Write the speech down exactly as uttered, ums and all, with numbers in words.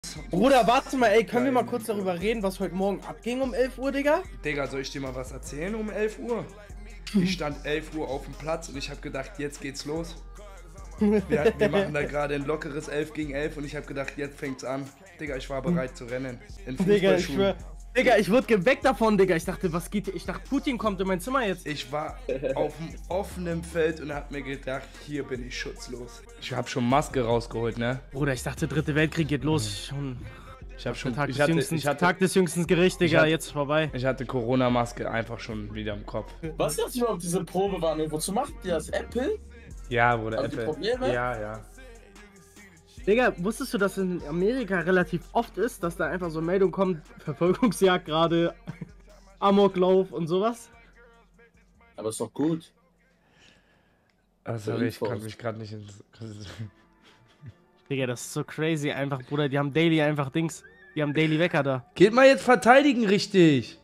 Bruder, warte mal, ey, können wir mal kurz darüber reden, was heute Morgen abging um elf Uhr, Digga? Digga, soll ich dir mal was erzählen um elf Uhr? Ich stand elf Uhr auf dem Platz und ich habe gedacht, jetzt geht's los. Wir, wir machen da gerade ein lockeres elf gegen elf und ich habe gedacht, jetzt fängt's an. Digga, ich war bereit zu rennen. In Digga, ich schwör. Digga, ich wurde geweckt davon, Digga. Ich dachte, was geht hier? Ich dachte, Putin kommt in mein Zimmer jetzt. Ich war auf dem offenen Feld und hab mir gedacht, hier bin ich schutzlos. Ich hab schon Maske rausgeholt, ne? Bruder, ich dachte, dritte Weltkrieg geht los. Schon. Ich hab schon. Tag, Ich des, hatte, jüngsten, ich hatte, Tag des jüngsten Gerichts, Digga, hatte, jetzt vorbei. Ich hatte Corona-Maske einfach schon wieder im Kopf. Was ist das überhaupt, diese Probewarnung? Wozu macht ihr das? Apple? Ja, Bruder, also Apple. Die Probleme? Ja, ja. Digga, wusstest du, dass in Amerika relativ oft ist, dass da einfach so Meldung kommt, Verfolgungsjagd gerade, Amoklauf und sowas? Aber ist doch gut. Also ich kann mich gerade nicht ins... Digga, das ist so crazy einfach, Bruder, die haben Daily einfach Dings, die haben Daily Wecker da. Geht mal jetzt verteidigen richtig!